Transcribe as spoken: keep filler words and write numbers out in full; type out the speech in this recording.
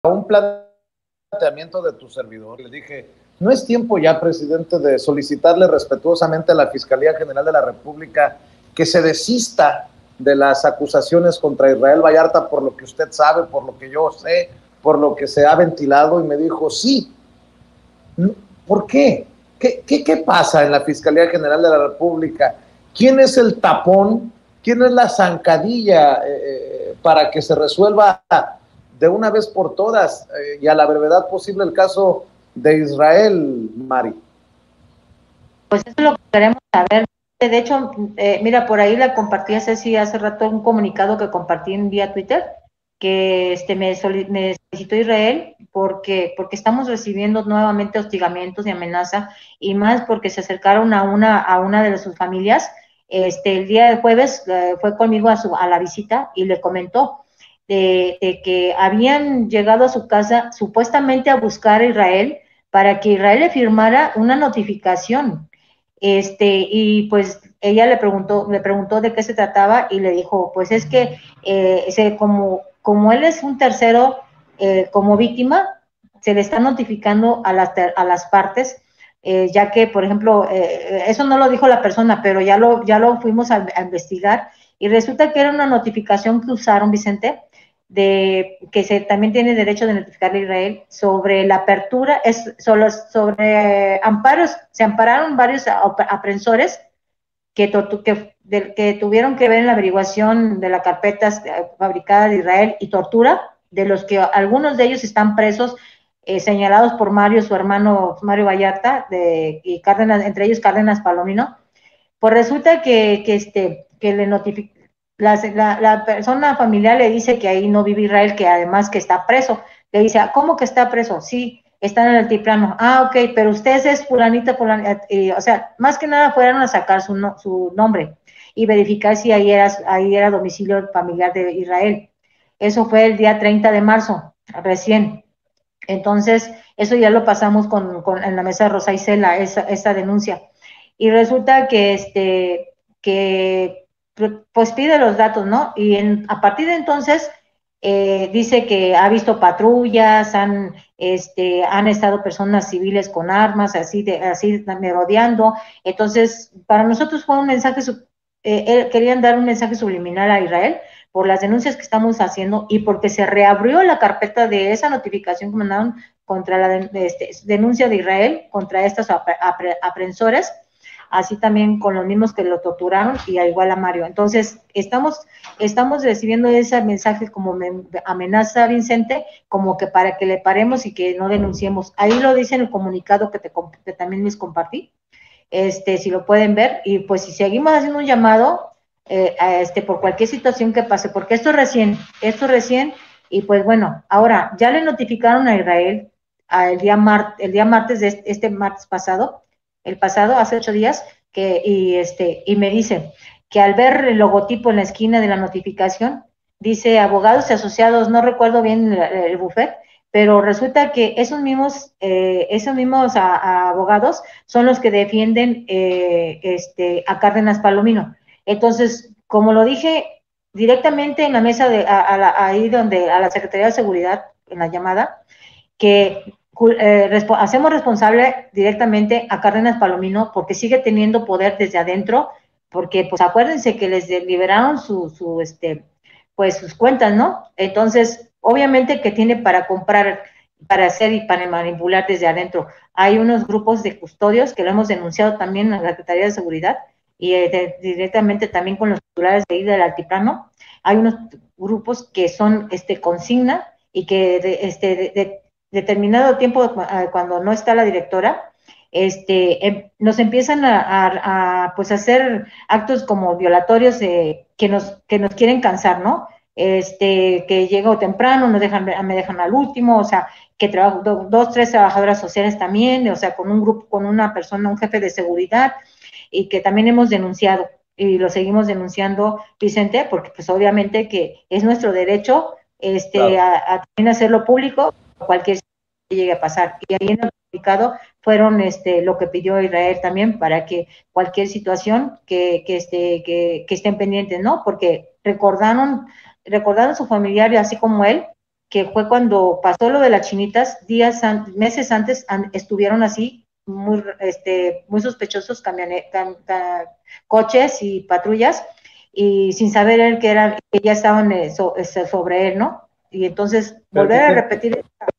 un planteamiento de tu servidor, le dije, no es tiempo ya, presidente, de solicitarle respetuosamente a la Fiscalía General de la República que se desista de las acusaciones contra Israel Vallarta por lo que usted sabe, por lo que yo sé, por lo que se ha ventilado, y me dijo, sí. ¿Por qué? ¿Qué, qué, qué pasa en la Fiscalía General de la República? ¿Quién es el tapón? ¿Quién es la zancadilla eh, para que se resuelva de una vez por todas eh, y a la brevedad posible el caso de Israel, Mari? Pues eso es lo que queremos saber. De hecho, eh, mira, por ahí la compartí hace, sí, hace rato un comunicado que compartí en vía Twitter, que este, me, soli me solicitó Israel porque, porque estamos recibiendo nuevamente hostigamientos y amenaza, y más porque se acercaron a una, a una de sus familias. Este, el día de jueves eh, fue conmigo a, su, a la visita y le comentó de, de que habían llegado a su casa supuestamente a buscar a Israel para que Israel le firmara una notificación. Este, y pues ella le preguntó, le preguntó de qué se trataba y le dijo, pues es que eh, se, como, como él es un tercero eh, como víctima, se le está notificando a las, a las partes, eh, ya que, por ejemplo, eh, eso no lo dijo la persona, pero ya lo, ya lo fuimos a, a investigar, y resulta que era una notificación que usaron, Vicente, de que se también tiene derecho de notificarle a Israel sobre la apertura, es solo sobre eh, amparos, se ampararon varios aprensores que, que, de, que tuvieron que ver en la averiguación de la carpeta fabricada de Israel y tortura, de los que algunos de ellos están presos, eh, señalados por Mario, su hermano Mario Vallarta, de, y Cárdenas, entre ellos Cárdenas Palomino. Pues resulta que, que, este, que le notificó, la, la, la, persona familiar le dice que ahí no vive Israel, que además que está preso. Le dice, ¿cómo que está preso? Sí, está en el altiplano. Ah, ok, pero usted es fulanita, fulanita. Eh, o sea, más que nada fueron a sacar su, no, su nombre y verificar si ahí era, ahí era domicilio familiar de Israel. Eso fue el día treinta de marzo, recién. Entonces, eso ya lo pasamos con, con, en la mesa de Rosa Isela, esa, esa denuncia. Y resulta que, este, que pues pide los datos, ¿no? Y en, a partir de entonces eh, dice que ha visto patrullas, han, este, han estado personas civiles con armas, así, de, así merodeando. Entonces, para nosotros fue un mensaje, eh, querían dar un mensaje subliminal a Israel por las denuncias que estamos haciendo y porque se reabrió la carpeta de esa notificación que mandaron contra la de, este, denuncia de Israel contra estos apre, apre, aprensores, así también con los mismos que lo torturaron, y igual a Mario. Entonces, estamos, estamos recibiendo ese mensaje como me, amenaza, Vicente, como que para que le paremos y que no denunciemos. Ahí lo dice en el comunicado que, te, que también les compartí, este, si lo pueden ver, y pues si seguimos haciendo un llamado, eh, a este, por cualquier situación que pase, porque esto es recién, esto es recién, y pues bueno, ahora, ya le notificaron a Israel a el, día mar, el día martes de este, este martes pasado, el pasado, hace ocho días, que, y, este, y me dice que al ver el logotipo en la esquina de la notificación, dice abogados y asociados, no recuerdo bien el, el bufet, pero resulta que esos mismos, eh, esos mismos a, a abogados son los que defienden eh, este, a Cárdenas Palomino. Entonces, como lo dije directamente en la mesa, de a, a la, ahí donde, a la Secretaría de Seguridad, en la llamada, que eh, respo hacemos responsable directamente a Cárdenas Palomino porque sigue teniendo poder desde adentro, porque pues acuérdense que les liberaron su, su este, pues sus cuentas, ¿no? Entonces, obviamente que tiene para comprar, para hacer y para manipular desde adentro. Hay unos grupos de custodios que lo hemos denunciado también a la Secretaría de Seguridad y eh, de, directamente también con los titulares de ahí del altiplano. Hay unos grupos que son este, consigna y que de, este, de, de determinado tiempo, cuando no está la directora, este, eh, nos empiezan a, a, a pues hacer actos como violatorios eh, que, nos, que nos quieren cansar, ¿no? Este, que llego temprano, nos dejan, me dejan al último, o sea, que trabajo, do, dos, tres trabajadoras sociales también, o sea, con un grupo, con una persona, un jefe de seguridad, y que también hemos denunciado, y lo seguimos denunciando, Vicente, porque pues obviamente que es nuestro derecho este, claro. a, a también hacerlo público, cualquier que llegue a pasar. Y ahí en el comunicado fueron este, lo que pidió Israel también para que cualquier situación que, que, este, que, que estén pendientes, ¿no? Porque recordaron, recordaron su familiar, así como él, que fue cuando pasó lo de las chinitas, días, an meses antes an estuvieron así, muy, este, muy sospechosos camiones, cam cam coches y patrullas, y sin saber él que eran, que ya estaban eh, so, sobre él, ¿no? Y entonces volver a repetir